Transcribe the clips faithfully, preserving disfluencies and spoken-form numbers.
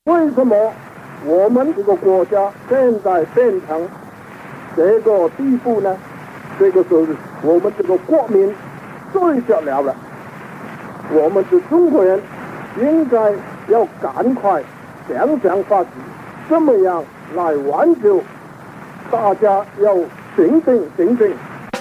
为什么我们这个国家现在变成这个地步呢？这个是我们这个国民最想了了。我们是中国人，应该要赶快想想法子，怎么样来挽救？大家要醒醒醒醒！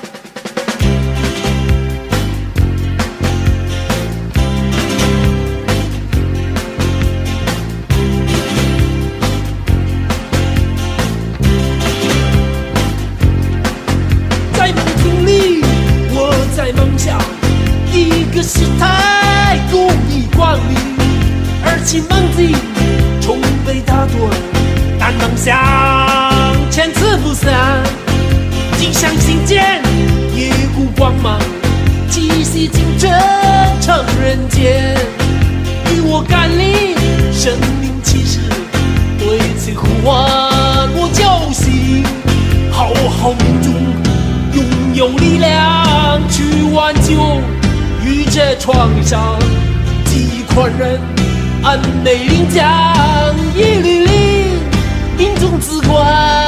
在梦境里，我在梦想一个时代共你光临，而其梦境终被打断，但梦想千次不散。镜像心间一股光芒，气息精真成人间，与我感领生命气势，对此呼唤我叫醒，好好民众拥有力量去挽救宇宙创伤，记忆宽仁，安美领奖，一律令民众自管。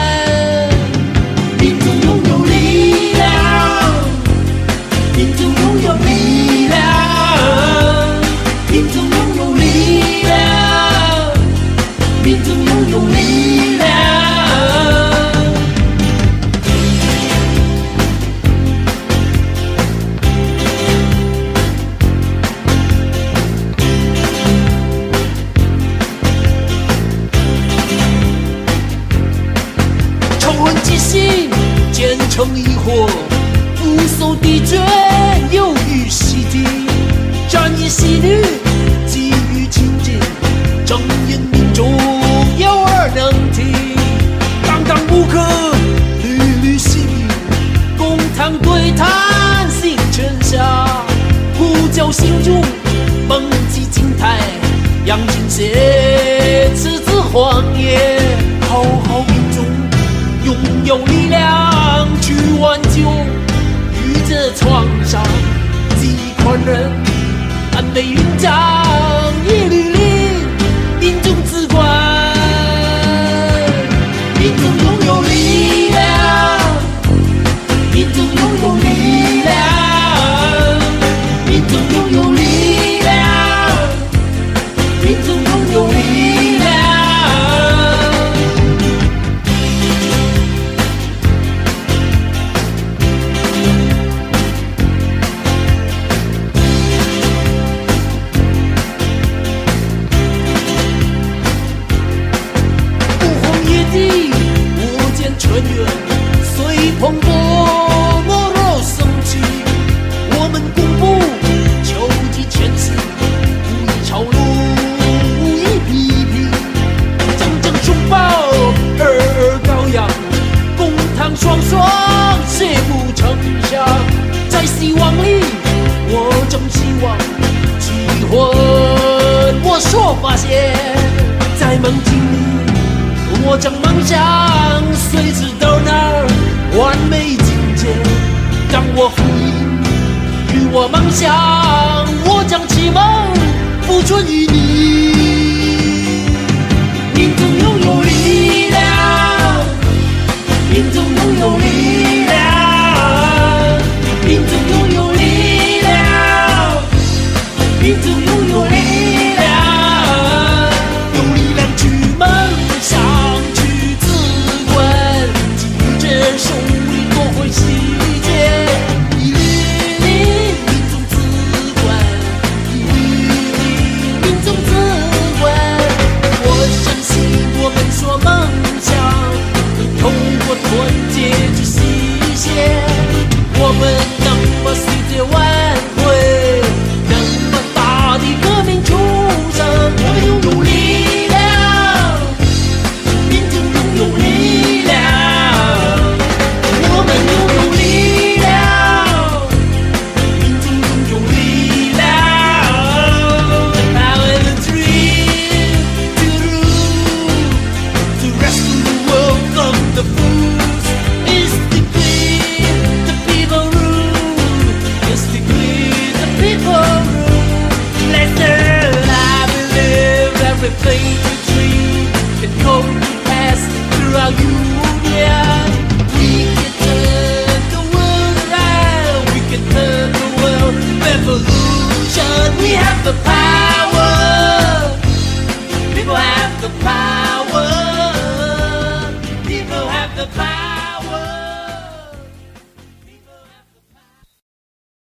民众拥有力量，民众拥有力量，民众拥有力量，民众拥有力量。建成一伙，无搜敌军，有于西敌，战役犀利，机遇情境，正因民众有耳能听，刚刚无可，屡屡洗礼，公堂对谈行天下，呼叫心中，梦极惊台，扬金血，赤子荒野，好好民众。拥有力量去挽救宇宙创伤，记忆宽仁，安美领奖，一律令民众自管。民众拥有力量，民众拥有力量，民众拥有力量，民众拥有力量。春远随蓬勃，我若升起，我们共步秋季前行，无意抄录，无意批评，铮铮拥抱，二二高扬，公堂双双，血不成伤。在希望里，我正希望，奇魂我所发现，在梦境里。我将梦想随之到哪儿，完美境界，当我福音与我梦想，我将其梦付准于你。民众拥有力量，民众拥有力量，民众拥有力量，民众拥有力量，有力量去梦想。手里多会细节，一律令民众自管，一律令民众自 a dream can come to pass through our union. We can turn the world around. We can turn the world revolution. We have the power.